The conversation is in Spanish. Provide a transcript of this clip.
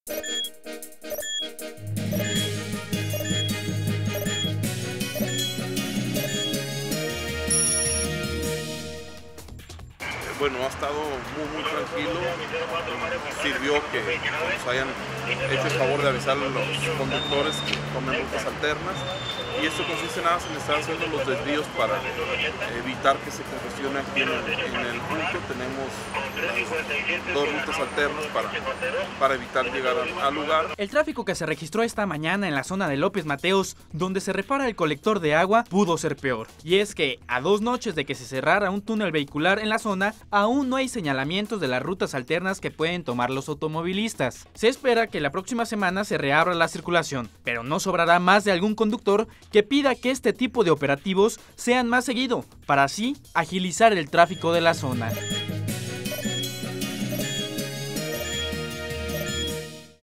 Bueno, ha estado muy tranquilo. Sirvió que nos hayan hecho el favor de avisar a los conductores que tomen rutas alternas, y esto consiste nada más en estar haciendo los desvíos para evitar que se congestione aquí en el punto. Tenemos las dos rutas alternas para evitar llegar al lugar. El tráfico que se registró esta mañana en la zona de López Mateos, donde se repara el colector de agua, pudo ser peor. Y es que, a 2 noches de que se cerrara un túnel vehicular en la zona, aún no hay señalamientos de las rutas alternas que pueden tomar los automovilistas. Se espera que la próxima semana se reabra la circulación, pero no sobrará más de algún conductor que pida que este tipo de operativos sean más seguido, para así agilizar el tráfico de la zona.